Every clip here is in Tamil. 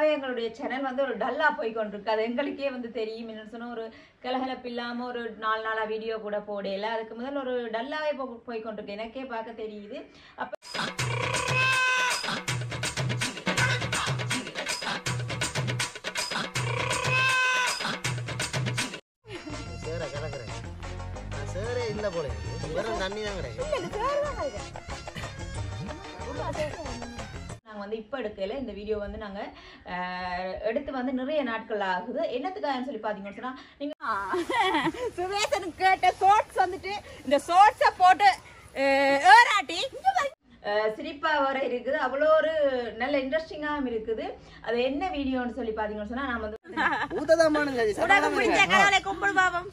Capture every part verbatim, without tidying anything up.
நாளாவே எங்களுடைய சேனல் வந்து ஒரு டல்லா போய் கொண்டிருக்கு. அது எங்களுக்கே வந்து தெரியும். என்ன சொன்னா ஒரு கலகலப்பு இல்லாம ஒரு நாலு நாளா வீடியோ கூட போடல. அதுக்கு முதல் ஒரு டல்லாவே போய் கொண்டிருக்கு. எனக்கே பார்க்க தெரியுது. அப்ப இல்ல போல வெறும் தண்ணி தான் கிடைக்கும். நாங்க வந்து இப்ப எடுக்கல இந்த வீடியோ வந்து நாங்க எடுத்து வந்து நிறைய நாட்கள் ஆகுது. என்னத்துக்காகன்னு சொல்லி பாத்தீங்கன்னு சொன்னா நீங்க சுவேசனுக்கு கேட்ட ஷார்ட்ஸ் வந்துட்டு இந்த ஷார்ட்ஸை போட்டு ஏராட்டி சிரிப்பா வர இருக்குது. அவ்வளோ ஒரு நல்ல இன்ட்ரெஸ்டிங்காகவும் இருக்குது. அது என்ன வீடியோன்னு சொல்லி பாத்தீங்கன்னு சொன்னா நான் வந்து கும்பிடு பாவம்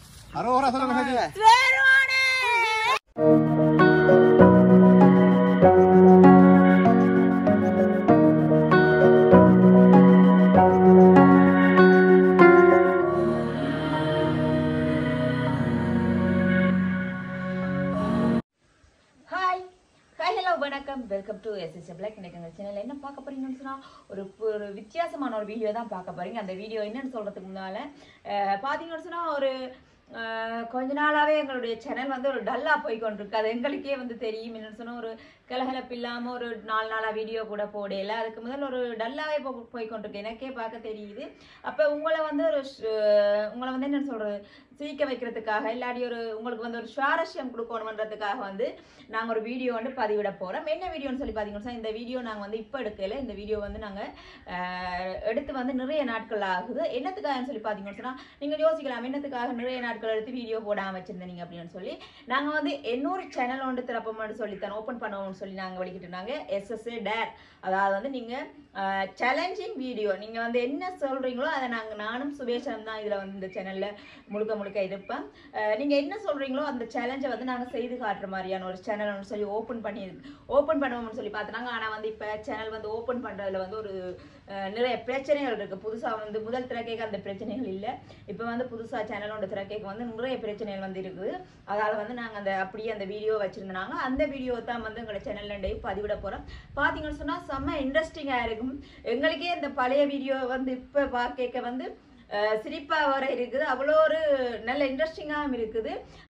வணக்கம், வெல்கம் டு எஸ்எஸ் பிளாக். இன்னைக்கு எங்கள் சேனல் என்ன பார்க்க போறீங்கன்னு சொன்னா ஒரு ஒரு வித்தியாசமான ஒரு வீடியோ தான் பார்க்க போறீங்க. அந்த வீடியோ என்னன்னு சொல்றதுக்கு முன்னால பார்த்தீங்கன்னு சொன்னா ஒரு கொஞ்ச நாளாவே எங்களுடைய சேனல் வந்து ஒரு டல்லா போய் கொண்டிருக்கு. அது எங்களுக்கே வந்து தெரியும். என்னன்னு சொன்னா ஒரு கலகலப்பு இல்லாம ஒரு நாலு நாளா வீடியோ கூட போடல. அதுக்கு முதல் ஒரு டல்லாவே போய் கொண்டிருக்கு. எனக்கே பார்க்க தெரியுது. அப்ப உங்களை வந்து ஒரு உங்களை வந்து என்னன்னு சொல்றது சிரிக்க வைக்கிறதுக்காக இல்லாட்டி ஒரு உங்களுக்கு வந்து ஒரு சுவாரஸ்யம் கொடுக்கணுன்றதுக்காக வந்து நாங்கள் ஒரு வீடியோ வந்து பதிவிட போகிறோம். என்ன வீடியோன்னு சொல்லி பார்த்தீங்கன்னா இந்த வீடியோ நாங்கள் வந்து இப்போ எடுக்கல. இந்த வீடியோ வந்து நாங்கள் எடுத்து வந்து நிறைய நாட்கள் ஆகுது. என்னத்துக்காகன்னு சொல்லி பார்த்தீங்கன்னு சொன்னால் நீங்கள் யோசிக்கலாம் என்னத்துக்காக நிறைய நாட்கள் எடுத்து வீடியோ போடாமல் வச்சுருந்தீங்க அப்படின்னு சொல்லி. நாங்கள் வந்து இன்னொரு சேனல் ஒன்று திறப்போம்னு சொல்லித்தான் ஓப்பன் பண்ணுவோம்னு சொல்லி நாங்கள் வலிக்கிட்டுனாங்க எஸ்எஸ்ஏ டேர். அதாவது வந்து நீங்கள் சேலஞ்சிங் வீடியோ நீங்கள் வந்து என்ன சொல்கிறீங்களோ அதை நாங்கள் நானும் சுபேஷன் தான் இதில் வந்து இந்த சேனலில் முழுக்க முழுக்க இருப்பேன். நீங்கள் என்ன சொல்கிறீங்களோ அந்த சேலஞ்சை வந்து நாங்கள் செய்து காட்டுற மாதிரியான ஒரு சேனல் ஒன்று சொல்லி ஓப்பன் பண்ணி ஓப்பன் பண்ணுவோம்னு சொல்லி பார்த்துனாங்க. ஆனால் வந்து இப்போ சேனல் வந்து ஓப்பன் பண்ணுறதுல வந்து ஒரு நிறைய பிரச்சனைகள் இருக்குது. புதுசாக வந்து முதல் திறக்கைக்கு அந்த பிரச்சனைகள் இல்லை. இப்போ வந்து புதுசாக சேனல் ஒன்று திறக்கைக்கு வந்து நிறைய பிரச்சனைகள் வந்து இருக்குது. அதால் வந்து நாங்கள் அந்த அப்படியே அந்த வீடியோ வச்சுருந்தாங்க. அந்த வீடியோ தான் வந்து எங்களோட சேனல்ல பதிவிட போகிறோம். பார்த்தீங்கன்னு சொன்னால் செம்ம இன்ட்ரெஸ்டிங்காக இருக்கும். எங்களுக்கே இந்த பழைய வீடியோ வந்து இப்போ பார்க்க வந்து சிரிப்பா வர இருக்குது. அவ்வளோ ஒரு நல்ல இன்ட்ரெஸ்டிங்காகவும் இருக்குது.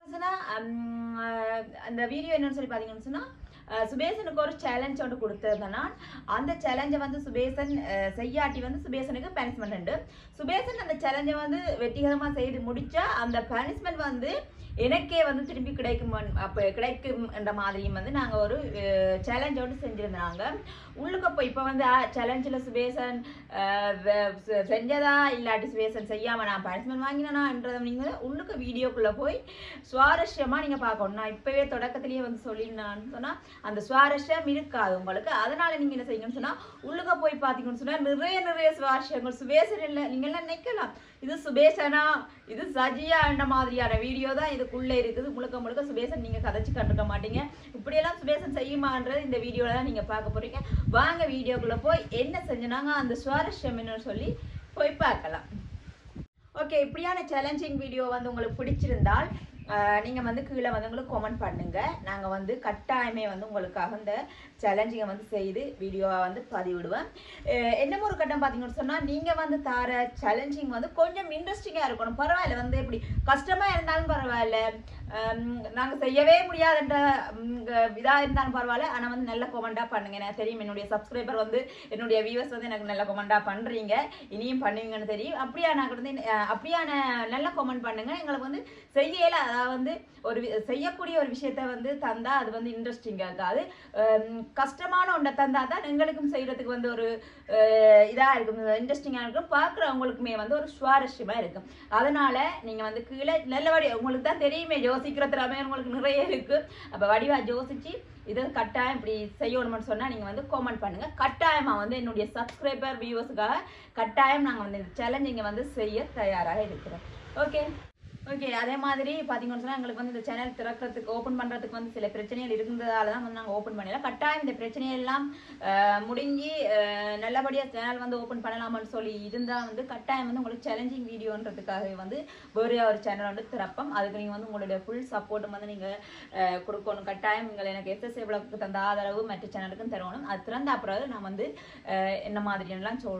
அந்த வீடியோ என்னன்னு சொல்லி பார்த்தீங்கன்னு சொன்னா சுபேசனுக்கு ஒரு சேலஞ்ச் ஒன்று கொடுத்ததுனா அந்த சேலஞ்சை வந்து சுபேசன் செய்யாட்டி வந்து சுபேசனுக்கு பனிஷ்மெண்ட் உண்டு. சுபேசன் அந்த சேலஞ்சை வந்து வெற்றிகரமாக செய்து முடிச்சா அந்த பனிஷ்மெண்ட் வந்து எனக்கே வந்து திரும்பி கிடைக்கும் அப்போ கிடைக்கும் என்ற மாதிரியும் வந்து நாங்கள் ஒரு சேலஞ்சோடு செஞ்சுருந்தாங்க. உள்ளுக்கு போய் இப்போ வந்து சேலஞ்சில் சுபேசன் செஞ்சதா இல்லாட்டி சுபேசன் செய்யாமல் நான் பனிஷ்மெண்ட் வாங்கினேனான்றதை நீங்கள் உள்ளுக்கு வீடியோக்குள்ளே போய் சுவாரஸ்யமாக நீங்கள் பார்க்கணும். நான் இப்போவே தொடக்கத்திலேயே வந்து சொல்லியிருந்தான்னு சொன்னால் அந்த சுவாரஸ்யம் இருக்காது உங்களுக்கு. அதனால் நீங்கள் என்ன செய்யணும்னு சொன்னால் உள்ளுக்க போய் பார்த்தீங்கன்னு சொன்னால் நிறைய நிறைய சுவாரஸ்யங்கள் சுபேசன் இல்லை நீங்கள்லாம் நினைக்கலாம் இது சுபேசனா இது சஜியா என்ற மாதிரியான வீடியோ தான் இதுக்குள்ளே இருக்குது. முழுக்க முழுக்க சுபேசன் நீங்கள் கதைச்சு கண்டுக்க மாட்டீங்க. இப்படியெல்லாம் சுபேசன் செய்யுமான்றது இந்த வீடியோவில் தான் நீங்கள் பார்க்க போகிறீங்க. வாங்க வீடியோக்குள்ளே போய் என்ன செஞ்சனாங்க அந்த சுவாரஸ்யம் என்னன்னு சொல்லி போய் பார்க்கலாம். ஓகே, இப்படியான சேலஞ்சிங் வீடியோ வந்து உங்களுக்கு பிடிச்சிருந்தால் நீங்கள் வந்து கீழே வந்து உங்களுக்கு கமெண்ட் பண்ணுங்கள். நாங்கள் வந்து கட்டாயமே வந்து உங்களுக்காக இந்த சேலஞ்சிங்கை வந்து செய்து வீடியோவை வந்து பதிவிடுவேன். என்ன ஒரு கட்டம் பார்த்தீங்கன்னு சொன்னால் நீங்கள் வந்து தர சேலஞ்சிங் வந்து கொஞ்சம் இன்ட்ரெஸ்டிங்காக இருக்கணும். பரவாயில்ல வந்து எப்படி கஷ்டமாக இருந்தாலும் பரவாயில்ல, நாங்கள் செய்யவே முடியாதுன்ற இதாக இருந்தாலும் பரவாயில்ல. ஆனால் வந்து நல்ல கொமெண்டாக பண்ணுங்கள். எனக்கு தெரியும் என்னுடைய சப்ஸ்கிரைபர் வந்து என்னுடைய வியூவர்ஸ் வந்து எனக்கு நல்ல கொமெண்டாக பண்ணுறீங்க, இனியும் பண்ணுவீங்கன்னு தெரியும். அப்படியா நான் வந்து அப்படியான நல்ல கொமெண்ட் பண்ணுங்கள். எங்களுக்கு வந்து செய்யல அதாவது வந்து ஒரு செய்யக்கூடிய ஒரு விஷயத்த வந்து தந்தா அது வந்து இன்ட்ரெஸ்டிங்காக இருக்காது. கஷ்டமான ஒன்றை தந்தா தான் எங்களுக்கும் செய்யறதுக்கு வந்து ஒரு இதாக இருக்கும், இன்ட்ரெஸ்டிங்காக இருக்கும், பார்க்குறவங்களுக்குமே வந்து ஒரு சுவாரஸ்யமாக இருக்கும். அதனால நீங்கள் வந்து கீழே நல்லபடி உங்களுக்கு தான் தெரியுமே யோசிக்கிற திறமை உங்களுக்கு நிறைய இருக்குது. அப்போ வடிவாக யோசிச்சு இதை கட்டாயம் இப்படி செய்யணும்னு சொன்னால் நீங்கள் வந்து கமெண்ட் பண்ணுங்கள். கட்டாயமாக வந்து என்னுடைய சப்ஸ்கிரைபர் வியூவர்ஸுக்காக கட்டாயம் நாங்கள் வந்து இந்த சேலஞ்சிங்கை வந்து செய்ய தயாராக இருக்கிறோம். ஓகே ஓகே அதே மாதிரி பார்த்தீங்கன்னு சொன்னால் எங்களுக்கு வந்து இந்த சேனல் திறக்கிறதுக்கு ஓப்பன் பண்ணுறதுக்கு வந்து சில பிரச்சனைகள் இருந்ததால தான் வந்து நாங்கள் ஓப்பன் பண்ணல. கட்டாயம் இந்த பிரச்சனையெல்லாம் முடிஞ்சு நல்லபடியாக சேனல் வந்து ஓப்பன் பண்ணலாமான்னு சொல்லி இருந்தால் வந்து கட்டாயம் வந்து உங்களுக்கு சேலஞ்சிங் வீடியோன்றதுக்காக வந்து வேறு ஒரு சேனல் வந்து திறப்போம். அதுக்கு நீங்கள் வந்து உங்களுடைய ஃபுல் சப்போர்ட்டும் வந்து நீங்கள் கொடுக்கணும். கட்டாயம் நீங்கள் எனக்கு எஸ்எஸ்ஏ விளக்கு தந்த ஆதரவு மற்ற சேனலுக்கும் தரணும். அது திறந்த அப்புறம் நான் வந்து என்ன மாதிரியெல்லாம் சொல்கிறேன்.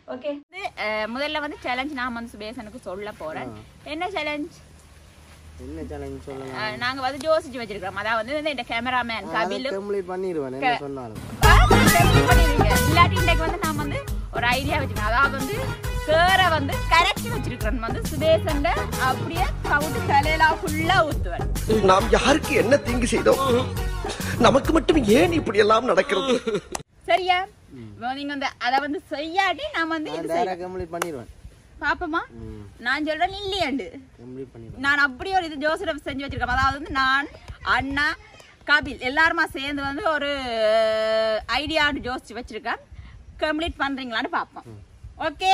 ஓகே முதல்ல வந்து சேலஞ்ச் நான் வந்து சுபேசனுக்கு சொல்ல போறேன். என்ன சேலஞ்ச்? என்ன சேலஞ்ச் சொல்லுங்க. நாங்க வந்து யோசிச்சு வச்சிருக்கோம். அதாவது வந்து இந்த கேமராமேன் கபில் கம்ப்ளீட் பண்ணிடுவேன் என்ன சொன்னாலும். இல்லாட்டி இன்னைக்கு வந்து நான் வந்து ஒரு ஐடியா வச்சிருக்கேன். அதாவது வந்து சேரை வந்து கரைச்சி வச்சிருக்கிறேன் வந்து சுபேசன் அப்படியே கவுட்டு தலையில ஃபுல்லா ஊத்துவேன். நாம் யாருக்கு என்ன தீங்கு செய்தோம்? நமக்கு மட்டும் ஏன் இப்படி எல்லாம் நடக்கிறது? சரியா? நீங்க வந்து அத வந்து செய்யாட்டி நான் வந்து இது செய்ய கம்ப்ளீட் பண்ணிடுவேன். பாப்பமா நான் சொல்றேன் இல்லையாண்டு கம்ப்ளீட் பண்ணிடுவேன். நான் அப்படியே ஒரு இது ஜோசிடம் செஞ்சு வச்சிருக்கேன். அதாவது வந்து நான் அண்ணா கபில் எல்லாருமா சேர்ந்து வந்து ஒரு ஐடியா யோசிச்சு வச்சிருக்கேன். கம்ப்ளீட் பண்றீங்களான்னு பாப்போம். ஓகே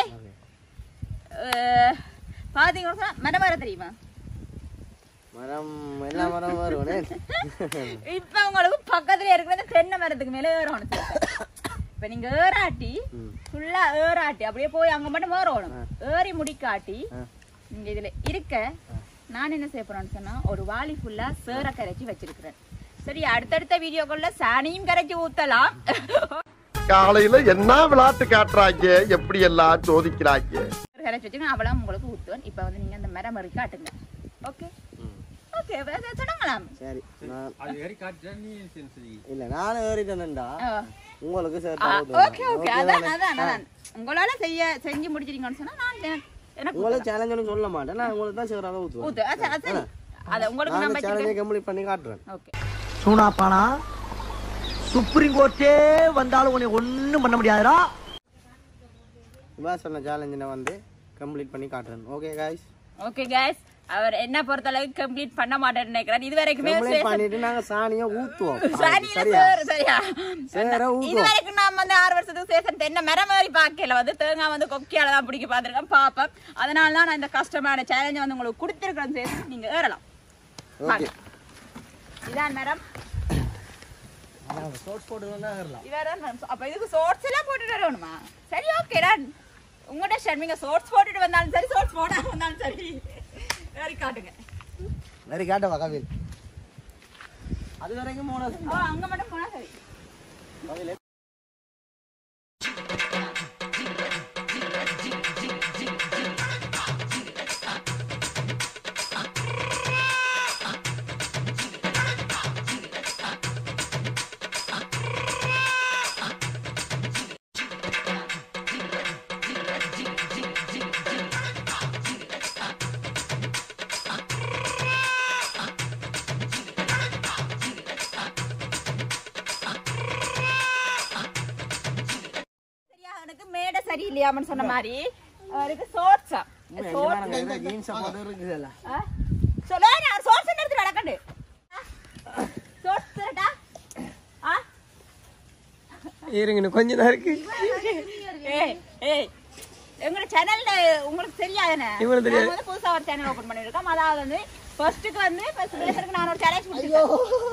பாத்தீங்கன்னா மரம் வர தெரியுமா? மரம் எல்லா மரம் வருவனே. இப்ப உங்களுக்கு பக்கத்துல இருக்கிறது தென்னை மரத்துக்கு மேல ஏறணும். இப்ப நீங்க ஏறாட்டி ஃபுல்லா ஏறாட்டி அப்படியே போய் அங்க மட்டும் ஏறணும். ஏறி முடிக்காட்டி நீங்க இதுல இருக்க நான் என்ன செய்ய போறேன்னு சொன்னா ஒரு வாளி ஃபுல்லா சேர கரைச்சி வச்சிருக்கிறேன். சரி, அடுத்தடுத்த வீடியோக்குள்ள சாணியும் கரைச்சி ஊத்தலாம். காலையில என்ன விளையாட்டு காட்டுறாங்க, எப்படி எல்லாம் சோதிக்கிறாங்க. கரைச்சி வச்சுக்கணும், அவளும் உங்களுக்கு ஊத்துவேன். இப்ப வந்து நீங்க அந்த மரம் மறி காட்டுங்க. ஓகே ஓகே சொன்னாங்களாம். சரி, நான் ஏறி காட்டுறேன். நீ சென்சி இல்ல நான் ஏறிட்டேன்டா உங்களுக்கு சரி. ஓகே ஓகே அதான் அதான் அதான் உங்களால செய்ய செஞ்சு முடிச்சிட்டீங்கன்னு சொன்னா நான் எனக்கு உங்களுக்கு சேலஞ்ச் சொல்ல மாட்டேன். நான் உங்களுக்கு தான் சேராக ஊத்துவேன். ஊத்து சரி சரி அத உங்களுக்கு நான் சேலஞ்சை கம்ப்ளீட் பண்ணி காட்டுறேன். ஓகே சூனாப்பானா சுப்ரீம் கோர்ட்டே வந்தாலும் உன்னை ஒண்ணும் பண்ண முடியாதுடா. இவா சொன்ன சேலஞ்சை வந்து கம்ப்ளீட் பண்ணி காட்டுறேன். Okay guys. ஓகே गाइस, அவர் என்ன பொறுத்த அளவுக்கு கம்ப்ளீட் பண்ண மாட்டேன்னு நினைக்கிறார். இது வரைக்குமே கம்ப்ளீட் பண்ணிட்டு நாங்க சாணியை ஊத்துவோம். சாணியில சேர் சரியா சேர ஊத்துவோம். இது வரைக்கும் நாம வந்து ஆறு வருஷத்துக்கு சேசன் தென்னை மரம் மாதிரி பார்க்கல. வந்து தேங்காய் வந்து கொக்கியால தான் பிடிக்க பார்த்திருக்கேன் பாப்பேன். அதனால தான் நான் இந்த கஷ்டமான சேலஞ்சை வந்து உங்களுக்கு கொடுத்துருக்கேன். சேசன் நீங்க ஏறலாம். ஓகே இதான் மரம். நான் ஷார்ட்ஸ் போட்டு வந்தா ஏறலாம். இவரான் அப்ப இதுக்கு ஷார்ட்ஸ் எல்லாம் போட்டுட்டு வரணுமா? சரி ஓகே டன். உங்கள்ட்ட ஷர்மிங்க ஷார்ட்ஸ் போட்டுட்டு வந்தாலும் சரி ஷார்ட்ஸ் போடாம வந்தாலும் சரி ஏறி காட்டுங்க. ஏறி காட்டவா கபில்? அது வரைக்கும் போனா ஓ அங்க மட்டும் போனா சரி. கபில் சரியில்லையாமன்னு சொன்ன மாதிரி அவருக்கு ஷார்ட்ஸா ஷார்ட்ஸ் ஜீன்ஸ் போட்டு இருக்குல. சொல்ல நான் ஷார்ட்ஸ் எடுத்து நடக்கண்டு. ஷார்ட்ஸ் டா ஆ இருங்க கொஞ்ச நேரம் இருக்கு. ஏய் ஏய் எங்க சேனல்ல உங்களுக்கு தெரியாதுனே. இவங்களுக்கு தெரியாது. நான் புதுசா ஒரு சேனல் ஓபன் பண்ணிருக்கோம். அதாவது வந்து ஃபர்ஸ்ட்க்கு வந்து ஃபர்ஸ்ட் பேசருக்கு நான் ஒரு சேலஞ்ச் கொடுத்திருக்கேன்.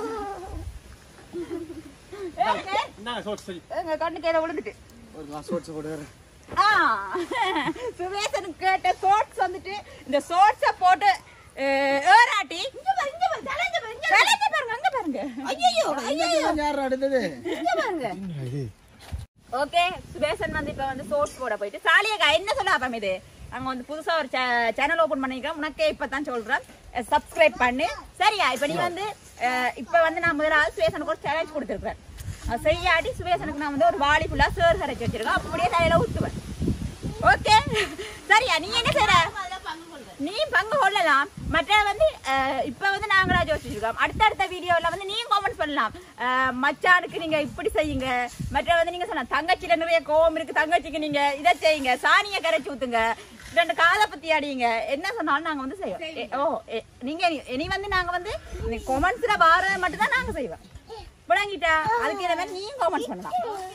ஓகே நான் ஷார்ட்ஸ் எங்க கண்ணுக்கு ஏதோ விழுந்துட்டு ஒரு ஷார்ட்ஸ் போடுறேன். ஆ சுவேசன் கேட்ட ஷார்ட்ஸ் வந்துட்டு இந்த ஷார்ட்ஸ போட்டு ஏறாட்டி இங்க பாருங்க இங்க பாருங்க சேலஞ்ச் பாருங்க சேலஞ்ச் பாருங்க அங்க பாருங்க. ஐயோ ஐயோ யார் அடுத்தது இங்க பாருங்க. ஓகே சுவேசன் வந்து இப்ப வந்து ஷார்ட்ஸ் போட போயிட்டு சாலியக்கா என்ன சொல்ல அப்ப இது அங்க வந்து புதுசா ஒரு சேனல் ஓபன் பண்ணிருக்கேன். உனக்கே இப்பதான் சொல்றேன் சப்ஸ்கிரைப் பண்ணு. சரியா? இப்ப நீ வந்து இப்ப வந்து நான் முதலாவது சுவேசனுக்கு ஒரு சேலஞ்ச் கொடுத்துருக்கேன். செய்யாடி சுவேசனுக்கு நான் வந்து ஒரு வாளி ஃபுல்லா சேர் கரைச்சி வச்சிருக்கேன். அப்படியே தலையில ஊத்துவேன். ஓகே சரியா? நீ என்ன செய்ற? நீ பங்கு கொள்ளலாம். மற்ற வந்து இப்ப வந்து நாங்களா யோசிச்சிருக்கோம். அடுத்தடுத்த வீடியோல வந்து நீங்க காமெண்ட் பண்ணலாம். மச்சானுக்கு நீங்க இப்படி செய்யுங்க. மற்ற வந்து நீங்க சொன்ன தங்கச்சியில நிறைய கோவம் இருக்கு, தங்கச்சிக்கு நீங்க இதை செய்யுங்க, சாணியை கரைச்சி ஊத்துங்க, ரெண்டு காதை பத்தி அடிங்க, என்ன சொன்னாலும் நாங்க வந்து செய்வோம். ஓ நீங்க இனி வந்து நாங்க வந்து கொமெண்ட்ஸ்ல வார மட்டும் தான் நாங்க செய்வோம். புடங்கிட்டா அதுக்கு ஏற்ற மாதிரி நீயும் கமெண்ட் பண்ணலாம்.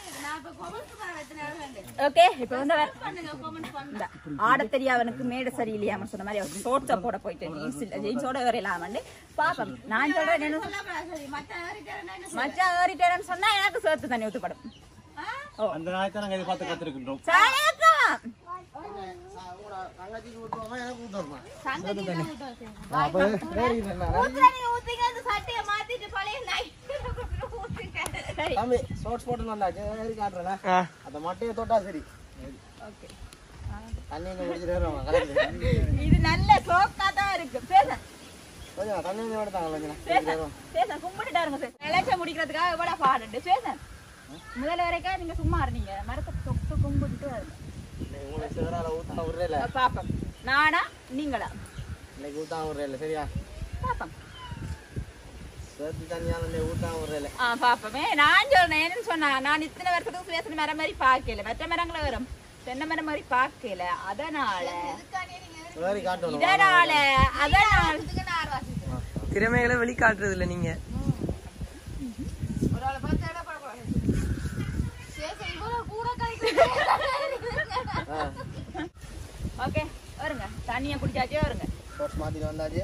ஓகே இப்போ வந்து ஆட தெரியாதவனுக்கு மேடை சரியில்லையாம சொன்ன மாதிரி அவர் ஷார்ட்ஸா போட போயிட்டு ஜீன்ஸ் ஜீன்ஸோட ஏறலாமன்னு பாப்போம். நான் சொல்றேன் என்ன மச்சான் ஏறிட்டேன்னு சொன்னா எனக்கு சேர்த்து தண்ணி ஊத்துப்படும். அந்த நாய் தான் நாங்க இதை பார்த்து கத்துக்கிட்டோம். சாயக்கா தங்கச்சிக்கு ஊத்துவாமா எனக்கு ஊத்துறமா தங்கச்சிக்கு ஊத்துவாமா அப்ப ஏறிட்டேன் நான் ஊத்துறீங்க ஊத்துங்க அந்த சட்டையை மாத்திட்டு பழைய நாய் ஊத்துங்க. சரி தம்பி ஷார்ட்ஸ் போட்டு வந்தாச்சு ஏறி காட்றேனா அந்த மட்டையை தொட்டா சரி. ஓகே தண்ணி குடிச்சிட்டு வருவாங்க கலந்து. இது நல்ல சோக்கா தான் இருக்கு சேசன் கொஞ்சம் தண்ணி எடுத்தாங்க கொஞ்சம் சேசன் சேசன் கும்பிட்டுட்டாருங்க சேசன் எலெக்ஷன் முடிக்கிறதுக்காக எவ்வளவு பாடுண்டு சேசன் முதல்ல வரைக்கும் நீங்க சும்மா இருந்தீங்க மரத்தை தொட்டு கும்பிட்டு வருங்க உங்களுக்கு சிவரால ஊத்தா விடுறேல பாப்போம் நானா நீங்களா இன்னைக்கு ஊத்தா விடுறேல சரியா பாப்போம் சேர்த்து தண்ணியால ஊத்தா விடுறேல ஆ பாப்போமே நான் சொன்னேன் என்னன்னு சொன்னா நான் இத்தனை வருஷத்துக்கு சுவேசன் மரம் மாதிரி பார்க்கல மற்ற மரங்களை வரும் தென்னை மரம் மாதிரி பார்க்கல அதனால வேறு காட்டணும் இதனால அதனால திறமைகளை வெளிக்காட்டுறது இல்ல நீங்க ஓகே வருங்க தண்ணியை குடிச்சாச்சே வருங்க கோர்ஸ் மாத்திட்டு வந்தாச்சு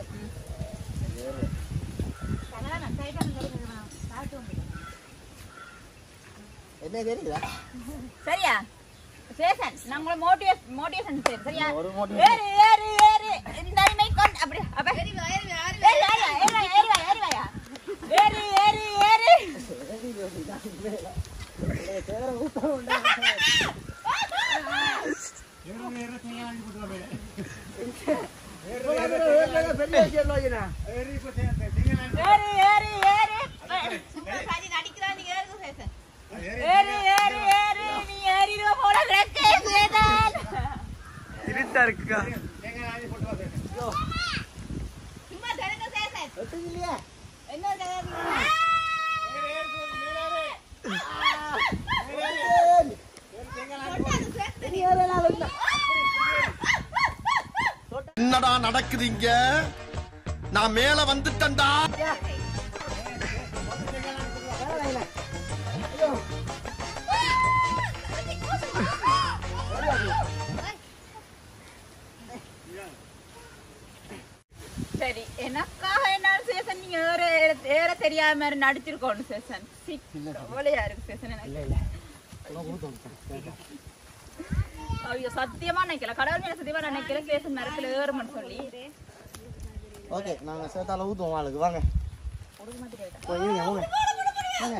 என்ன தெரியுதா சரியா சேசன் நான் உங்களை மோட்டிவேட் மோட்டிவேஷன் செய்யறேன் சரியா ஒரு ஏறு ஏறு ஏறு இந்த அடிமை கொண்டு அப்படி அப்ப ஏறி வா ஏறி வா ஏறி வா ஏறி வா ஏறி வா ஏறி வா ஏறு ஏறு ஏறு சேர ஊத்தா உண்டா ஏறு ஏறு ஏறு ஏறு ஏறு ஏறு நீ ஏறிடுவ போல கிடக்கே சேதன் இருட்டா இருக்குக்கா சும்மா தரங்க சேதன் வெட்டுதில்லையா என்ன சேதன் என்னடா நடக்குதுங்க நான் மேல வந்துட்டேன்டா சரி எனக்காக என்ன சேசன் நீங்க ஏற ஏற தெரியாம மாதிரி நடிச்சிருக்கோம் சேசன் கவலையா இருக்கு சேசன் எனக்கு ஐயோ சத்தியமா நினைக்கல கடவுள் மேல சத்தியமா நினைக்கல சேசன் மரத்துல ஏறும்னு சொல்லி ஓகே நாங்க சேத்தால ஊத்துவோம் ஆளுக்கு வாங்க போய் இருங்க வாங்க வாங்க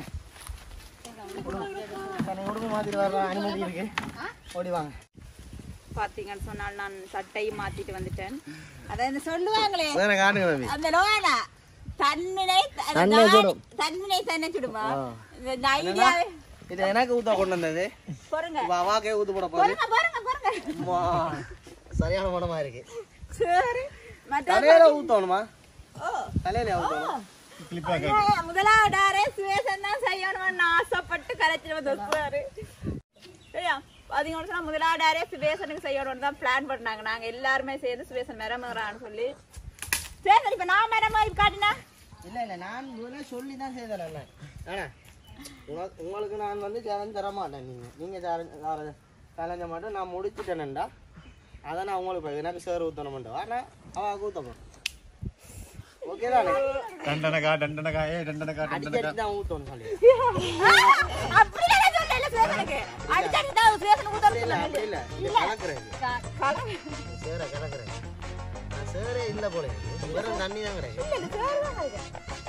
தண்ணி உடுப்பு மாத்திட்டு வர அனுமதி இருக்கு ஓடி வாங்க பாத்தீங்கன்னு சொன்னால் நான் சட்டையும் மாத்திட்டு வந்துட்டேன் அத சொல்லுவாங்களே வேற காட்டுங்க தம்பி அந்த லோனா தன்னினை தன்னை சுடும். தன்னினை தன்னை சுடுமா ஆ. இந்த ஐடியாவே இது எனக்கு ஊத்தா கொண்டு வந்தது பாருங்க வா வாக்கே ஊத்து போட போகுது பாருங்க பாருங்க பாருங்க அம்மா, சரியான மனமா இருக்கு சரி மற்ற தலையில ஊத்தணுமா ஓ தலையில ஊத்தணும் முதலாவதாரே சுவேசன் தான் செய்யணும்னு ஆசைப்பட்டு கரைச்சிட்டு வந்தாரு சரியா பாத்தீங்கன்னு சொன்னா முதலாவதாரே சுவேசனுக்கு செய்யணும்னு தான் பிளான் பண்ணாங்க நாங்க எல்லாருமே சேர்ந்து சுவேசன் மரமரான்னு சொல்லி சரி இப்ப நான் மரமா காட்டினா இல்ல இல்ல நான் முதல்ல சொல்லி தான் செய்தேன் அண்ணன் ஆனா உங்க- உங்களுக்கு நான் வந்து சேலஞ்ச் தர மாட்டேன் நீங்க நீங்க சேலஞ்ச மாட்டேன் நான் முடிச்சுட்டேன்டா அதை நான் உங்களுக்கு எனக்கு சேர் ஊத்தணும் ஆனா அவ ஊத்தணும் ஓகே தானே டண்டனகா டண்டனகா ஏ டண்டனகா டண்டனகா அடிச்சு தான் ஊத்தணும் சொல்லி அப்படி இல்ல சொல்லல சுவேசனுக்கு அடிச்சாடி தான் சுவேசனுக்கு அப்படி இல்ல ஊத்தணும் அப்படி இல்ல இது கலக்குறேன் கலங்க சேர கலக்குறேன் நான் சேரே இல்ல போல இருக்கு. வெறும் தண்ணி தான் கிடையாது இல்ல இது சேர் தான் இருக்கு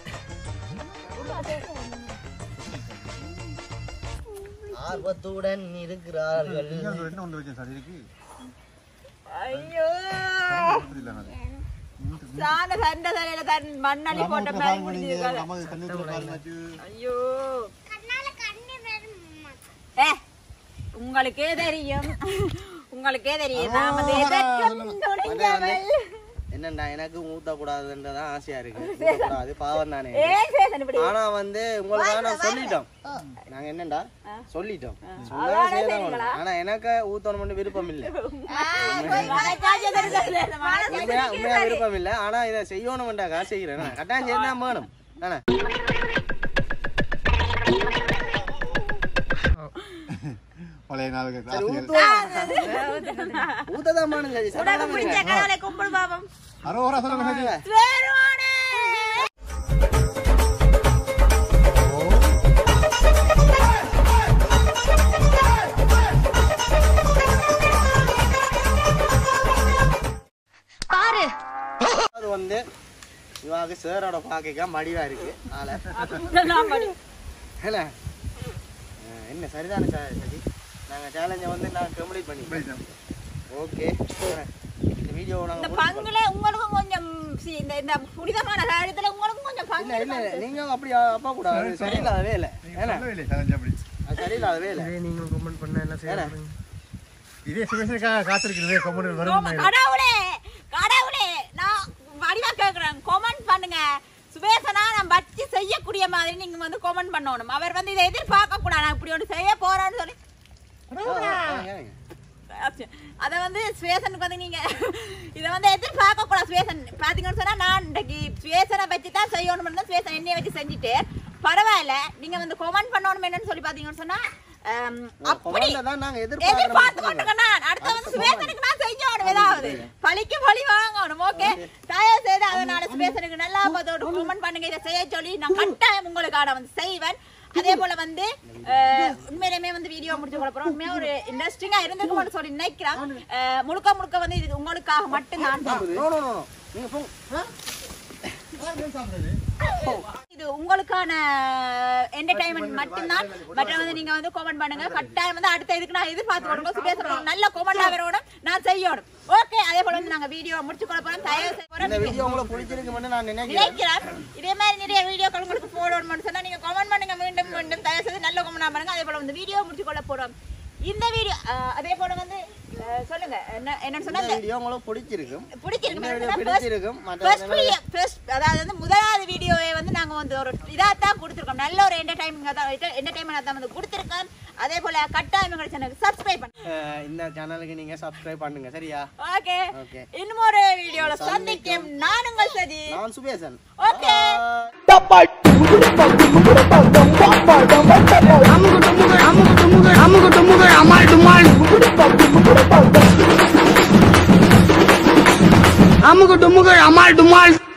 ஆர்வத்துடன் இருக்கிறார்கள் என்ன ஒன்று வச்சேன் சார் இருக்கு ஐயோ சாந்த சண்டை தலையில தன் மண்ணாளி போட்ட மாதிரி முடிஞ்சிருக்காங்க நமது கண்ணத்துல பாருங்க ஐயோ ஏ உங்களுக்கே தெரியும் உங்களுக்கே தெரியும் நாம எதற்கும் துணிந்தவள். என்னண்டா எனக்கு ஊத்த கூடாதுன்றதான் ஆசையா இருக்கு ஊத்தக்கூடாது பாவம் தானே ஏன் சேசன் இப்படி ஆனா வந்து உங்களுக்கு நான் சொல்லிட்டோம் நாங்க என்னண்டா சொல்லிட்டோம் சொன்னா அதானே செய்யலாம். சரிங்களா? ஆனா எனக்கு ஊத்தணும்னு விருப்பம் இல்ல மனசாட்சியை தெரிஞ்சது இல்ல, மனசாட்சியை உண்மையா உண்மையா தெரிஞ்சது. விருப்பம் இல்ல ஆனா இதை செய்யணும்டாக்கா செய்யறேன் கட்டாயம் செய்ய தான் வேணும் ஆனா பழைய நாளுக்கு சரி, ஆசைகள் ஊத்துவோம். ஊத்ததான் வேணும் சரி, உடம்பு சரி, பிடிச்ச சரி. கடவுளை கும்பிடு பாவம் அரோரா சொல்லுங்க சார் வேறுவானே பாரு அது வந்து இவாக்கு சேரோட பாக்க மடிவா இருக்கு ஆள முதலாம் படி என்ன அஹ் என்ன சரிதானே சார் சரி நாங்கள் சேலஞ்சை வந்து நான் கம்ப்ளீட் பண்ணிட்டோம். ஓகே, இந்த வீடியோ இந்த நாங்கள் பங்குல உங்களுக்கும் கொஞ்சம் சி- இந்த இந்த புனிதமான காரியத்துல உங்களுக்கும் கொஞ்சம் பங்கு இல்லை இல்லை நீங்கள் அப்படி அப்பா கூட அது சரியில்லாதவே இல்லை. ஏன்னா சொல்லவே இல்லை challenge அப்படி. அது சரியில்லாதவே இல்லை. இதே நீங்களும் கமெண்ட் பண்ண எல்லாம் செய்யலாம். இதே சுபேஷனுக்காக காத்திருக்கிறதே கமெண்ட் வரும். ஆமா, கடவுளே கடவுளே நான் வடிவா கேக்குறேன், கமெண்ட் பண்ணுங்க. சுபேசனா நான் வச்சு செய்யக்கூடிய மாதிரி நீங்க வந்து கமெண்ட் பண்ணணும். அவர் வந்து இதை எதிர்பார்க்க கூடாது, நான் இப்படி ஒன்று செய்ய போறேன்னு சொல்லி அத வந்து சுவேசனுக்கு வந்து நீங்க இத வந்து எதிர்பார்க்க கூடாது. சுவேசன் பாத்தீங்கன்னு சொன்னா நான் இன்னைக்கு சுவேசனை வச்சு தான் செய்யணும். சுவேசன் என்னைய வச்சு செஞ்சுட்டு பரவாயில்ல, நீங்க வந்து கமெண்ட் பண்ணணும் என்னன்னு சொல்லி பாத்தீங்கன்னு சொன்னா அப்படி எதிர்பார்த்து கொண்டிருக்கேன். அடுத்த வந்து சுவேசனுக்கு நான் செய்யணும், ஏதாவது பழிக்கு பழி வாங்கணும். ஓகே, தயவு செய்து அதனால சுவேசனுக்கு நல்லா பார்த்து கமெண்ட் பண்ணுங்க. இதை செய்ய சொல்லி நான் கட்டாயம் உங்களுக்கான வந்து செய்வேன். அதே போல வந்து உண்மையிலுமே வந்து வீடியோ முடிச்சு கொடுப்போம். உண்மையா ஒரு இன்ட்ரெஸ்டிங்கா இருந்திருக்கும்னு சொல்லி நினைக்கிறேன். முழுக்க முழுக்க வந்து இது உங்களுக்காக மட்டும் தான். இது உங்களுக்கான என்டர்டைன்மெண்ட் மட்டும்தான். மற்ற வந்து நீங்க வந்து கமெண்ட் பண்ணுங்க. கட்டாயம் வந்து அடுத்த இதுக்கு நான் எதிர்பார்த்து கொடுங்க. சுபேசன் நல்ல கமெண்டா வரணும், நான் செய்யணும். ஓகே, அதே போல வந்து நாங்க வீடியோ முடிச்சு கொள்ள போறோம். தயவு செய்து நான் நினைக்கிறேன் இதே மாதிரி நிறைய வீடியோக்கள் உங்களுக்கு போடணும்னு சொன்னா நீங்க கமெண்ட் பண்ணுங்க. மீண்டும் மீண்டும் தயவு செய்து நல்ல கமெண்ட் பண்ணுங்க. அதே போல வந்து வீடியோ முடிச்சு கொள்ள போறோம். இந்த வீடியோ அதே போல வந்து சொல்லுங்க என்ன என்ன சொன்னா வீடியோ உங்களுக்கு பிடிச்சிருக்கும் பிடிச்சிருக்கும் அதாவது வந்து முதலாவது வீடியோவை வந்து நாங்க வந்து ஒரு இதா தான் கொடுத்துருக்கோம். நல்ல ஒரு என்டர்டைன்மெண்ட் என்டர்டைன்மெண்ட் தான் வந்து கொடுத்துருக்கோம். அதே போல கட்டாயம் எங்க சேனலுக்கு சப்ஸ்கிரைப் பண்ணுங்க. இந்த சேனலுக்கு நீங்க சப்ஸ்கிரைப் பண்ணுங்க, சரியா? ஓகே, இன்னும் ஒரு வீடியோல சந்திக்கும். நான் உங்கள் சதி, நான் சுபேசன். ஓகே, அமுகு டுமுகு அமால் டுமால்.